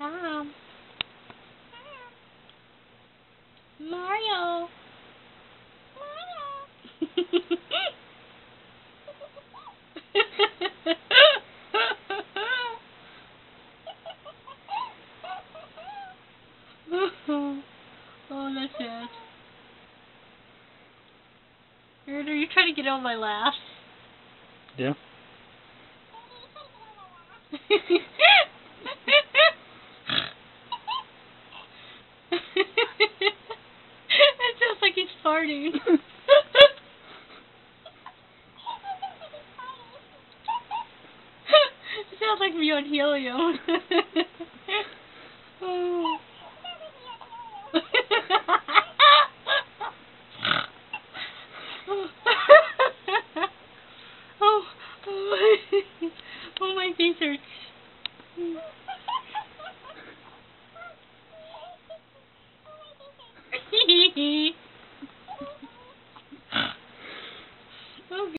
Tom. Mario. Oh, that's sad. Are you trying to get on my laugh? Yeah. It sounds like he's farting. It sounds like me on helium. Oh. Oh, oh, my face hurts. Hee hee hee.